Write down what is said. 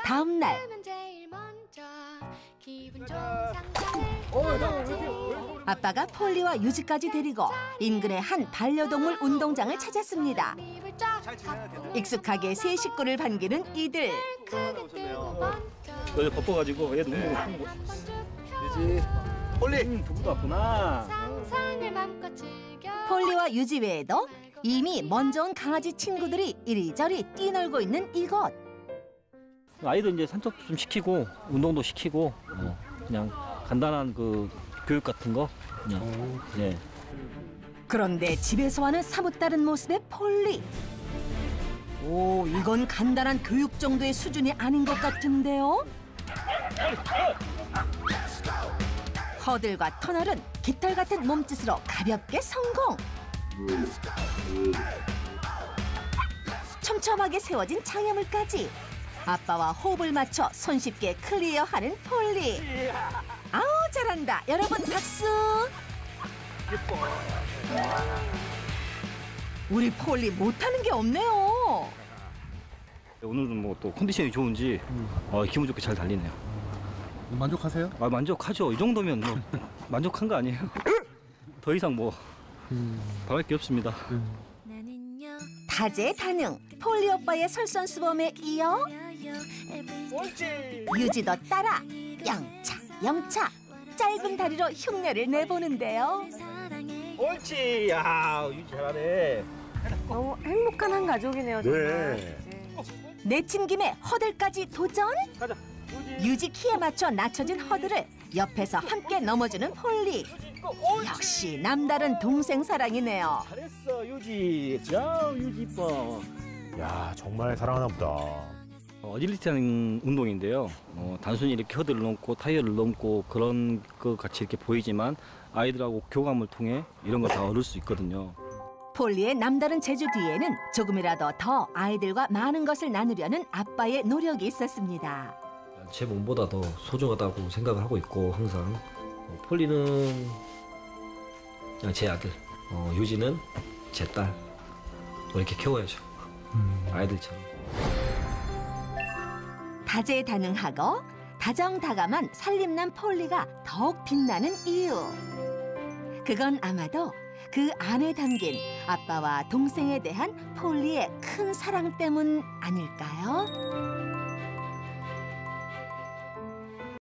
다음 날. 아빠가 폴리와 유지까지 데리고 인근의 한 반려동물 운동장을 찾았습니다. 익숙하게 세 식구를 반기는 이들. 어제 바빠가지고 얘 너무 유지. 폴리 두부도 왔구나. 폴리와 유지 외에도 이미 먼저 온 강아지 친구들이 이리저리 뛰놀고 있는 이곳. 아이들 이제 산책도 좀 시키고 운동도 시키고 그냥 간단한 그 교육 같은 거 그냥. 예. 그런데 집에서와는 사뭇 다른 모습의 폴리. 오, 이건 간단한 교육 정도의 수준이 아닌 것 같은데요? 허들과 터널은 깃털 같은 몸짓으로 가볍게 성공. 촘촘하게 세워진 장애물까지 아빠와 호흡을 맞춰 손쉽게 클리어하는 폴리. 아우, 잘한다. 여러분 박수. 우리 폴리 못하는 게 없네요. 오늘은 뭐 또 컨디션이 좋은지 기분 좋게 잘 달리네요. 만족하세요? 아, 만족하죠. 이 정도면 뭐 만족한 거 아니에요? 더 이상 뭐 바랄 게 없습니다. 다재다능 폴리 오빠의 솔선수범에 이어 유지도 따라 영차 영차 짧은 다리로 흉내를 내보는데요. 옳지. 야, 유지 잘하네. 너무 행복한 한 가족이네요, 정말. 내친 김에 허들까지 도전? 가자. 유지 키에 맞춰 낮춰진 허들을 옆에서 함께 넘어주는 폴리. 역시 남다른 동생 사랑이네요. 잘했어, 유지. 야, 유지 이뻐. 야, 정말 사랑하나 보다. 어질리티하는 운동인데요. 단순히 이렇게 허들을 넘고 타이어를 넘고 그런 것 같이 이렇게 보이지만 아이들하고 교감을 통해 이런 걸 다 얻을 수 있거든요. 폴리의 남다른 재주 뒤에는 조금이라도 더 아이들과 많은 것을 나누려는 아빠의 노력이 있었습니다. 제 몸보다 더 소중하다고 생각을 하고 있고 항상 폴리는 그냥 제 아들, 유지는 제 딸. 이렇게 키워야죠. 아이들처럼. 다재다능하고 다정다감한 살림남 폴리가 더욱 빛나는 이유. 그건 아마도 그 안에 담긴 아빠와 동생에 대한 폴리의 큰 사랑 때문 아닐까요?